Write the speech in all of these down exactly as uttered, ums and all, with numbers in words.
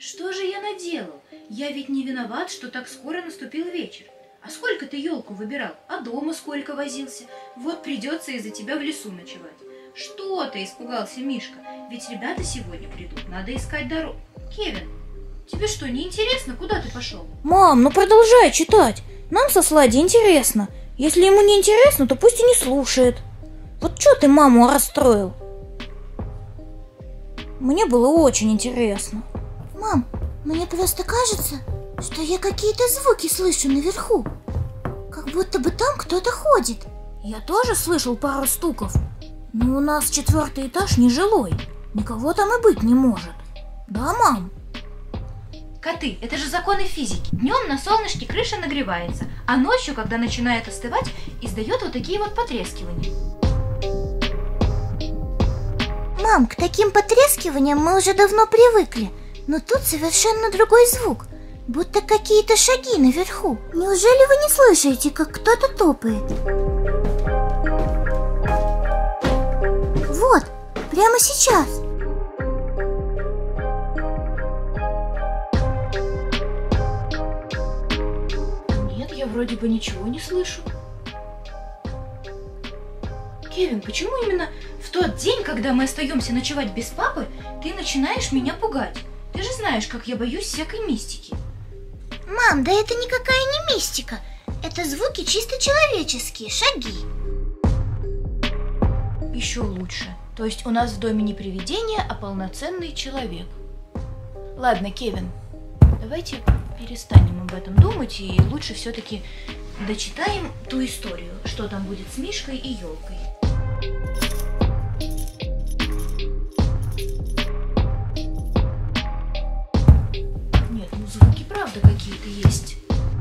Что же я наделал? Я ведь не виноват, что так скоро наступил вечер. А сколько ты елку выбирал? А дома сколько возился? Вот придется из-за тебя в лесу ночевать. Что ты испугался, Мишка? Ведь ребята сегодня придут, надо искать дорогу. Кевин, тебе что, не интересно, куда ты пошел? Мам, ну продолжай читать. Нам со Слади интересно. Если ему не интересно, то пусть и не слушает. Вот что ты маму расстроил? Мне было очень интересно. Мам, мне просто кажется, что я какие-то звуки слышу наверху. Как будто бы там кто-то ходит. Я тоже слышал пару стуков. Но у нас четвертый этаж нежилой. Никого там и быть не может. Да, мам? Коты, это же законы физики. Днем на солнышке крыша нагревается, а ночью, когда начинает остывать, издает вот такие вот потрескивания. Мам, к таким потрескиваниям мы уже давно привыкли. Но тут совершенно другой звук. Будто какие-то шаги наверху. Неужели вы не слышите, как кто-то топает? Вот, прямо сейчас. Нет, я вроде бы ничего не слышу. Кевин, почему именно в тот день, когда мы остаемся ночевать без папы, ты начинаешь меня пугать? Ты же знаешь, как я боюсь всякой мистики. Мам, да это никакая не мистика. Это звуки чисто человеческие, шаги. Еще лучше. То есть у нас в доме не привидение, а полноценный человек. Ладно, Кевин, давайте перестанем об этом думать и лучше все-таки дочитаем ту историю, что там будет с Мишкой и елкой. Нет, ну звуки правда какие-то есть.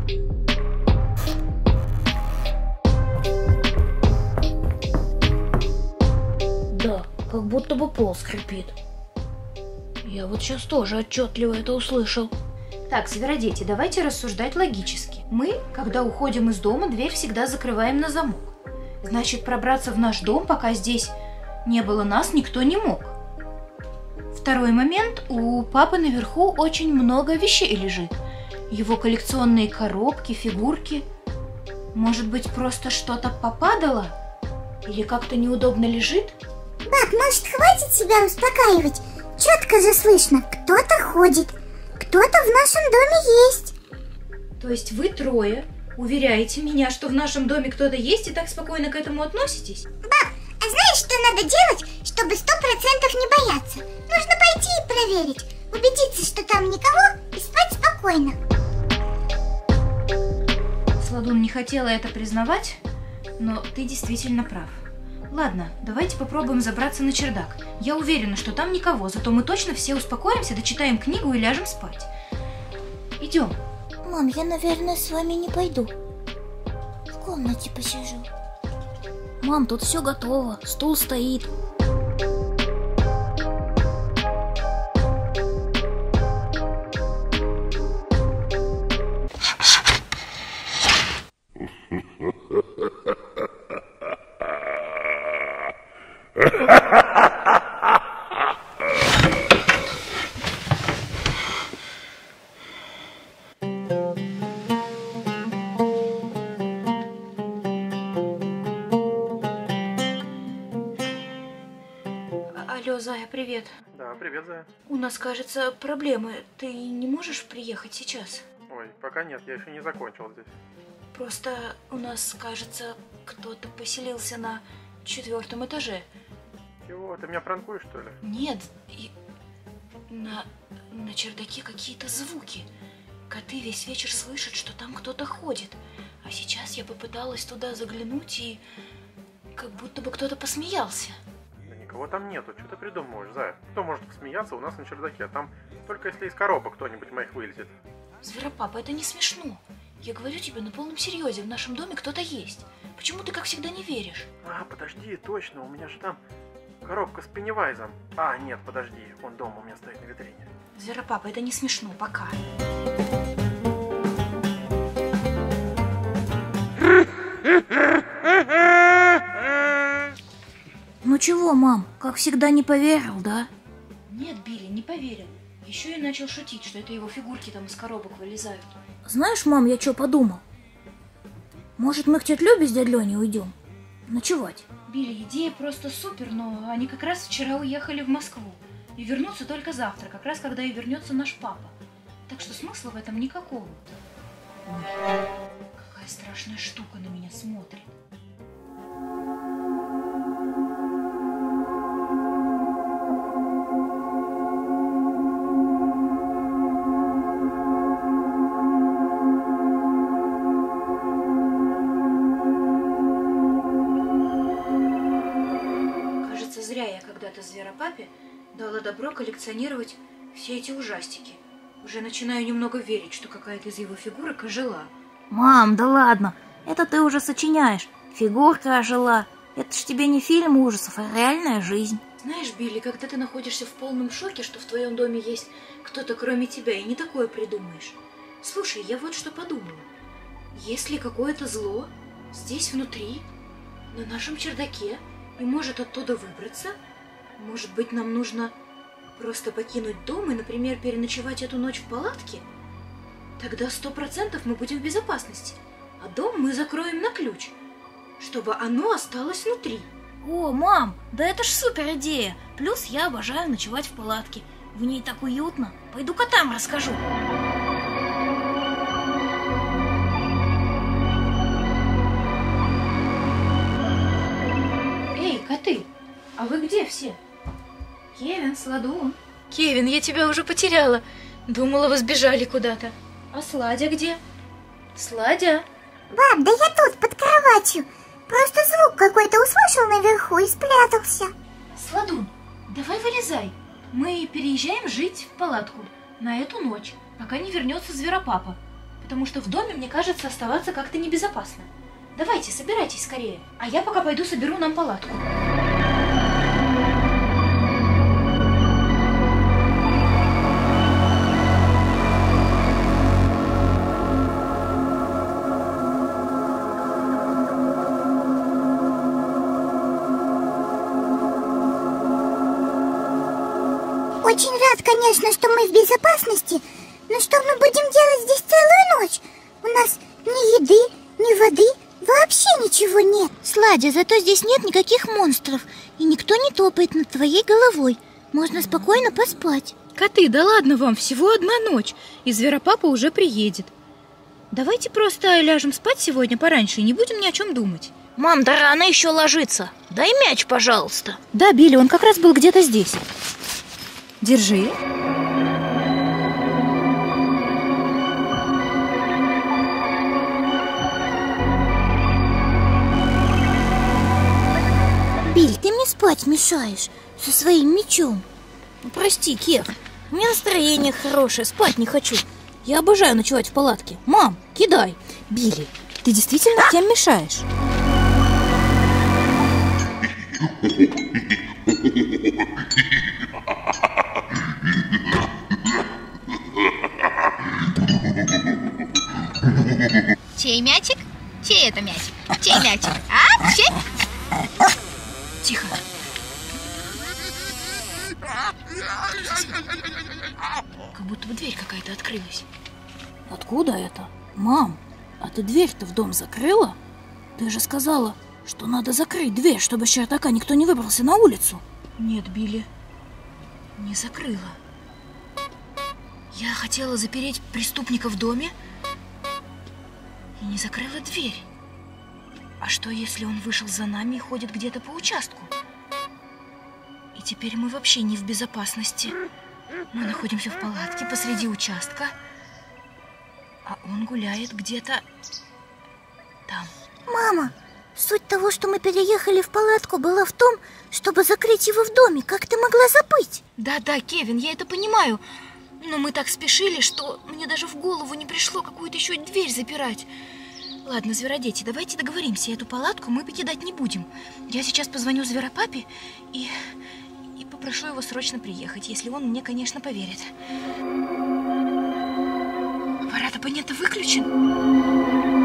Да, как будто бы пол скрипит. Я вот сейчас тоже отчетливо это услышал. Так, зверодети, давайте рассуждать логически. Мы, когда уходим из дома, дверь всегда закрываем на замок. Значит, пробраться в наш дом, пока здесь не было нас, никто не мог. Второй момент. У папы наверху очень много вещей лежит. Его коллекционные коробки, фигурки. Может быть, просто что-то попадало? Или как-то неудобно лежит? Пап, может, хватит себя успокаивать? Четко же слышно, кто-то ходит. Кто-то в нашем доме есть. То есть вы трое уверяете меня, что в нашем доме кто-то есть, и так спокойно к этому относитесь? Пап, а знаешь, что надо делать, чтобы сто процентов не бояться? Нужно пойти и проверить, убедиться, что там никого, и спать спокойно. Сладун не хотела это признавать, но ты действительно прав. Ладно, давайте попробуем забраться на чердак. Я уверена, что там никого, зато мы точно все успокоимся, дочитаем книгу и ляжем спать. Идем. Мам, я, наверное, с вами не пойду. В комнате посижу. Мам, тут все готово, стул стоит. Алло, Зая, привет. Да, привет, Зая. У нас, кажется, проблемы. Ты не можешь приехать сейчас? Ой, пока нет, я еще не закончил здесь. Просто у нас, кажется, кто-то поселился на четвертом этаже. Чего, ты меня пранкуешь, что ли? Нет, и на, на чердаке какие-то звуки. Коты весь вечер слышат, что там кто-то ходит. А сейчас я попыталась туда заглянуть, и как будто бы кто-то посмеялся. Да никого там нету, что ты придумываешь, Зая? Кто может посмеяться у нас на чердаке? Там только если из коробок кто-нибудь моих вылезет. Зверопапа, это не смешно. Я говорю тебе на полном серьезе, в нашем доме кто-то есть. Почему ты, как всегда, не веришь? А, подожди, точно, у меня же там коробка с Пеннивайзом. А, нет, подожди, он дома у меня стоит на витрине. Зверопапа, это не смешно, пока. Ну чего, мам, как всегда не поверил, да? Нет, Билли, не поверил. Еще и начал шутить, что это его фигурки там из коробок вылезают. Знаешь, мам, я что подумал? Может, мы к тете Любе с дядей Леней уйдем? Ночевать. Билли, идея просто супер, но они как раз вчера уехали в Москву. И вернутся только завтра, как раз когда и вернется наш папа. Так что смысла в этом никакого. Ой, какая страшная штука на меня смотрит. Зря я когда-то Зверопапе дала добро коллекционировать все эти ужастики. Уже начинаю немного верить, что какая-то из его фигурок ожила. Мам, да ладно, это ты уже сочиняешь. Фигурка ожила. Это ж тебе не фильм ужасов, а реальная жизнь. Знаешь, Билли, когда ты находишься в полном шоке, что в твоем доме есть кто-то кроме тебя, и не такое придумаешь. Слушай, я вот что подумала. Если какое-то зло здесь внутри, на нашем чердаке, и может оттуда выбраться, может быть, нам нужно просто покинуть дом и, например, переночевать эту ночь в палатке? Тогда сто процентов мы будем в безопасности, а дом мы закроем на ключ, чтобы оно осталось внутри. О, мам, да это ж супер идея. Плюс я обожаю ночевать в палатке. В ней так уютно. Пойду котам расскажу. Коты, а вы где все? Кевин, Сладун. Кевин, я тебя уже потеряла. Думала, вы сбежали куда-то. А Сладя где? Сладя? Баб, да я тут, под кроватью. Просто звук какой-то услышал наверху и спрятался. Сладун, давай вылезай. Мы переезжаем жить в палатку на эту ночь, пока не вернется Зверопапа. Потому что в доме, мне кажется, оставаться как-то небезопасно. Давайте, собирайтесь скорее, а я пока пойду соберу нам палатку. Очень рад, конечно, что мы в безопасности, но что мы будем делать здесь целую ночь? У нас ни еды, ни воды, вообще ничего нет. Сладя, зато здесь нет никаких монстров, и никто не топает над твоей головой. Можно спокойно поспать. Коты, да ладно вам, всего одна ночь, и Зверопапа уже приедет. Давайте просто ляжем спать сегодня пораньше и не будем ни о чем думать. Мам, да рано еще ложиться. Дай мяч, пожалуйста. Да, Билли, он как раз был где-то здесь. Держи. Билли, ты мне спать мешаешь со своим мячом. Ну, прости, Кев, у меня настроение хорошее, спать не хочу. Я обожаю ночевать в палатке. Мам, кидай. Билли, ты действительно всем мешаешь? Чей мячик? Чей это мячик? Чей мячик? А? Чей? Тихо. Как будто бы дверь какая-то открылась. Откуда это? Мам, а ты дверь-то в дом закрыла? Ты же сказала, что надо закрыть дверь, чтобы с чердака никто не выбрался на улицу. Нет, Билли, не закрыла. Я хотела запереть преступника в доме и не закрыла дверь. А что, если он вышел за нами и ходит где-то по участку? И теперь мы вообще не в безопасности. Мы находимся в палатке посреди участка, а он гуляет где-то там. Мама, суть того, что мы переехали в палатку, была в том, чтобы закрыть его в доме. Как ты могла забыть? Да-да, Кевин, я это понимаю. Но мы так спешили, что мне даже в голову не пришло какую-то еще дверь запирать. Ладно, зверодети, давайте договоримся. Эту палатку мы покидать не будем. Я сейчас позвоню Зверопапе и, и попрошу его срочно приехать, если он мне, конечно, поверит. Аппарат абонента выключен.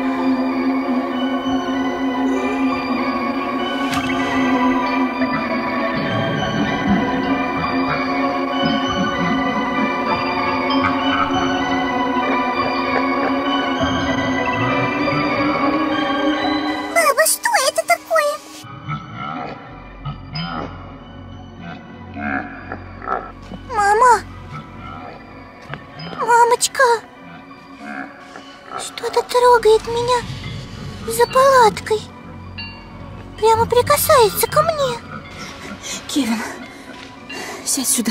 Мамочка! Что-то трогает меня за палаткой. Прямо прикасается ко мне. Кевин, сядь сюда.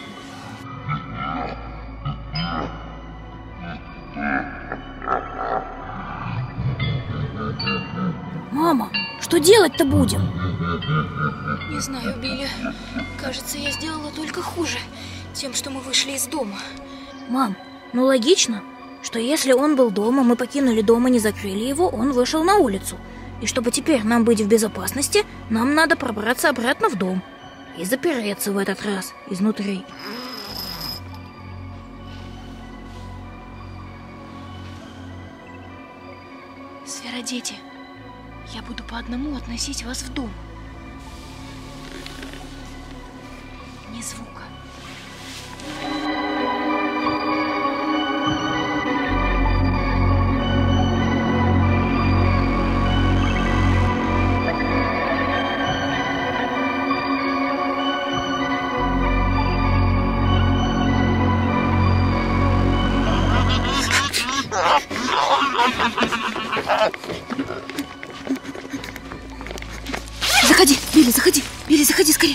Мама, что делать-то будем? Не знаю, Билли. Кажется, я сделала только хуже тем, что мы вышли из дома. Мам, ну логично, что если он был дома, мы покинули дом и не закрыли его, он вышел на улицу. И чтобы теперь нам быть в безопасности, нам надо пробраться обратно в дом и запереться в этот раз изнутри. Сферодети, я буду по одному относить вас в дом. Ни звука. Заходи, Билли, заходи, Билли, заходи скорее.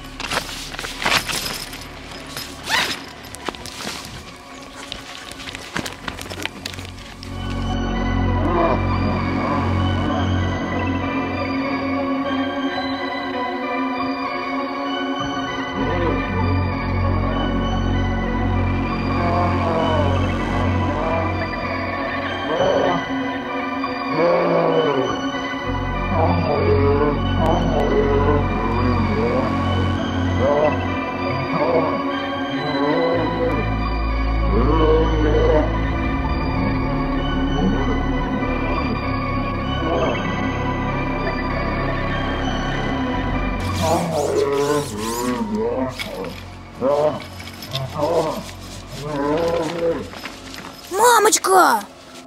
Мамочка!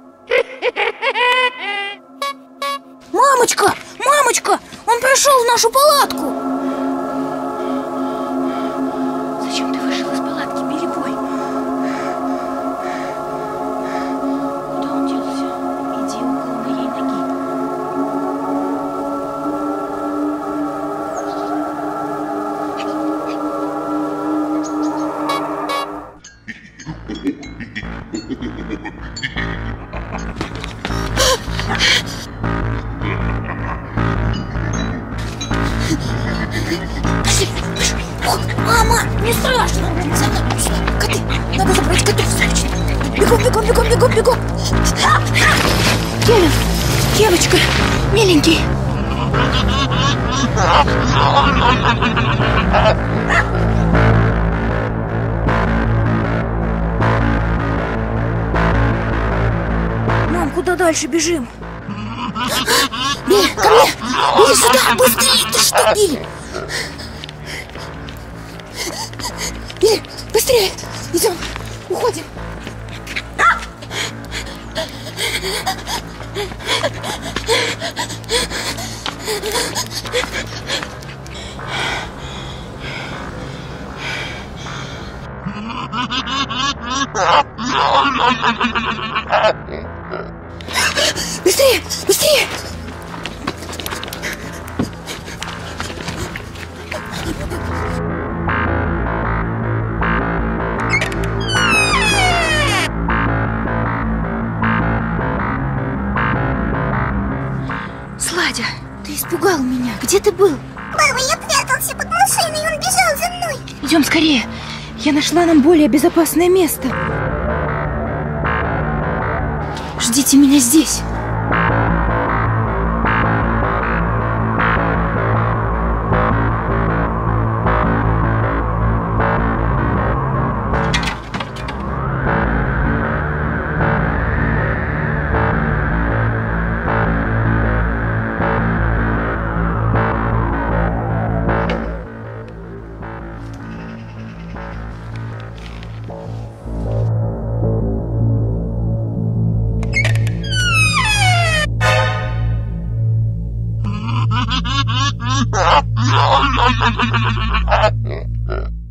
Мамочка! Мамочка! Он прошел в нашу палатку! Зачем ты вышел из палатки, Билли Бой? Куда он делся? Иди около моей ноги. Мама, не страшно! За мной, коты! Надо забрать котов срочно! Бегом, бегом, бегом, бегом, бегом! Кевин! Девочка! Миленький! Мам, куда дальше бежим? Билли, ко мне! Билли, сюда! Быстрее! Ты что, Билли? Билли, быстрее! Идем! Уходим! Быстрее! Быстрее! Сладя, ты испугал меня. Где ты был? Мама, я прятался под машиной, и он бежал за мной. Идем скорее. Я нашла нам более безопасное место. Ждите меня здесь. Ha ha ha ha ha!